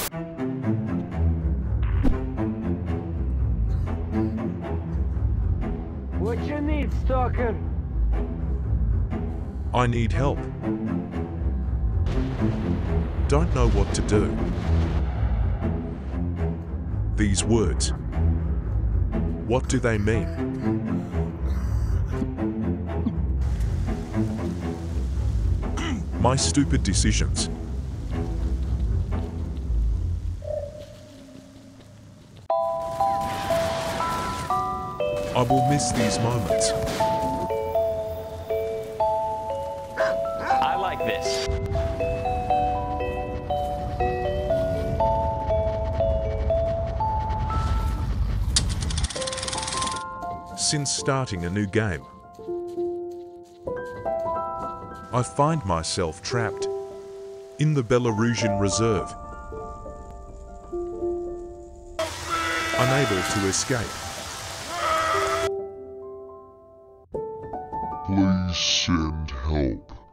What you need, stalker? I need help. Don't know what to do. These words, what do they mean? My stupid decisions. I will miss these moments. I like this. Since starting a new game, I find myself trapped in the Belarusian reserve, unable to escape. Please send help.